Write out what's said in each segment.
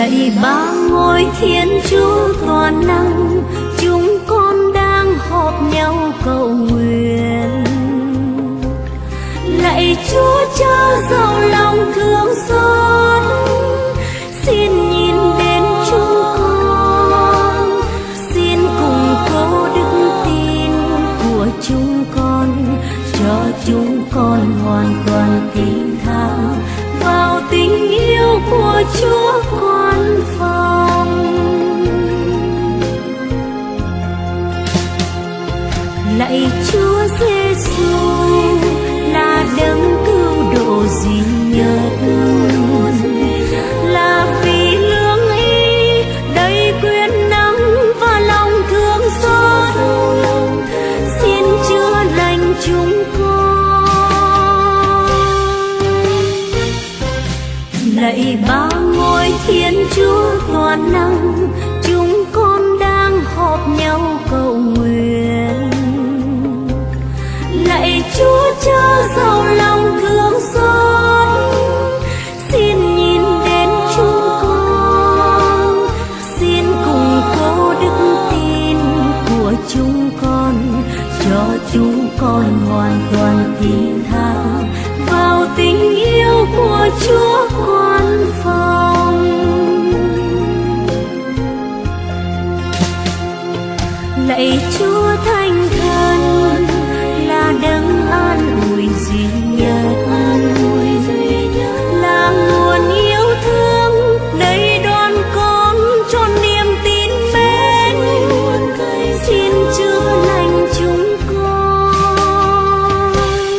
Lạy ba ngôi Thiên Chúa toàn năng, chúng con đang họp nhau cầu nguyện. Lạy Chúa Cha giàu lòng thương xót, xin nhìn đến chúng con, xin củng cố đức tin của chúng con, cho chúng con hoàn toàn tin thác vào tình yêu của Chúa quan phòng. Lạy Chúa Giêsu là đấng cứu độ duy nhất, là vì lương y đầy quyền năng và lòng thương xót, xin chữa lành chúng con. Lạy ba ngôi Thiên Chúa toàn năng, chúng con đang họp nhau cầu nguyện. Lạy Chúa Cha giàu lòng thương xót, xin nhìn đến chúng con, xin củng cố đức tin của chúng con, cho chúng con hoàn toàn tin thác vào tình yêu của Chúa quan phòng. Lạy Chúa Thánh Thần là đấng an ủi duy nhất, là nguồn yêu thương đầy đoàn con cho niềm tin mến, xin chữa lành chúng con.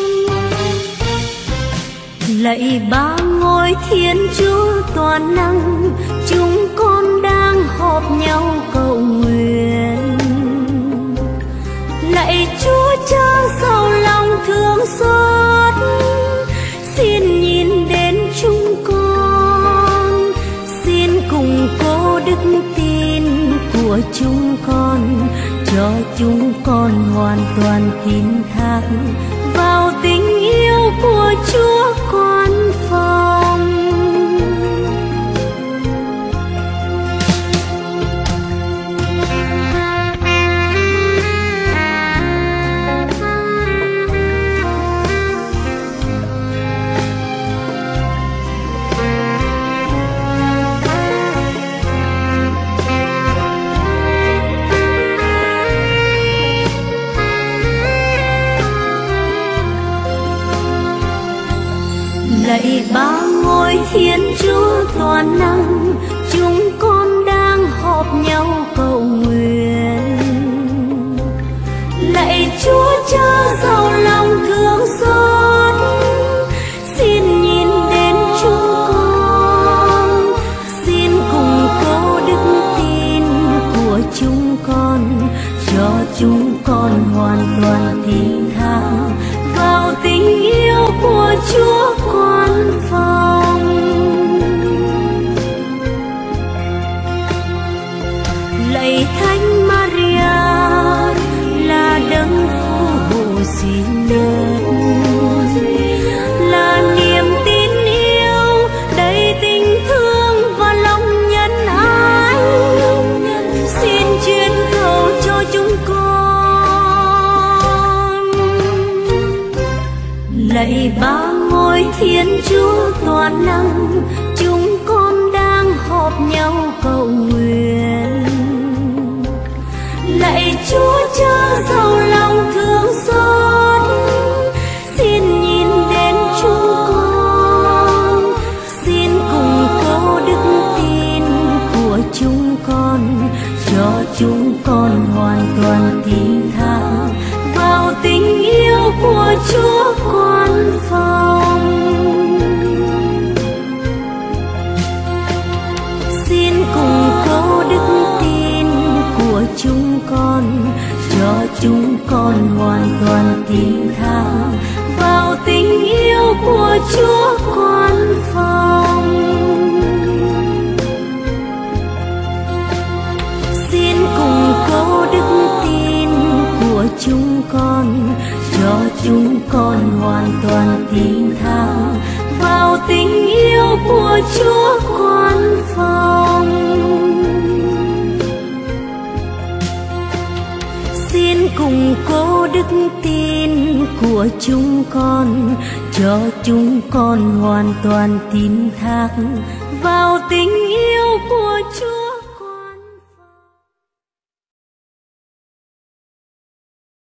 Lạy ba ngôi Thiên Chúa toàn năng, chúng con đang họp nhau cầu nguyện. Lạy Chúa Cha giàu lòng thương xót, xin nhìn đến chúng con, xin củng cố đức tin của chúng con, cho chúng con hoàn toàn tin thác vào tình yêu của Chúa quan phòng. Lạy ba ngôi Thiên Chúa toàn năng, chúng con đang họp nhau cầu nguyện. Lạy Chúa Cha giàu lòng thương xót, xin nhìn đến chúng con, xin củng cố đức tin của chúng con, cho chúng con hoàn toàn tin thác vào tình yêu của Chúa quan phòng. Lạy Thánh Maria là đấng phù hộ duy nhất, là niềm tin yêu đầy tình thương và lòng nhân ái, xin truyền cầu cho chúng con. Lạy ba ngôi Thiên Chúa toàn năng, chúng con đang họp nhau cầu nguyện. Lạy Chúa Cha giàu lòng thương xót, xin nhìn đến chúng con, xin củng cố đức tin của chúng con, cho chúng con hoàn toàn tin thác vào tình yêu của Chúa quan phòng. Xin củng cố đức tin của chúng con, cho chúng con hoàn toàn tin thác vào tình yêu của Chúa quan phòng. Xin củng cố đức tin của chúng con, cho chúng con hoàn toàn tin thác vào tình yêu của Chúa quan phòng. Xin cùng cố đức tin của chúng con, cho chúng con hoàn toàn tin thác vào tình yêu của Chúa.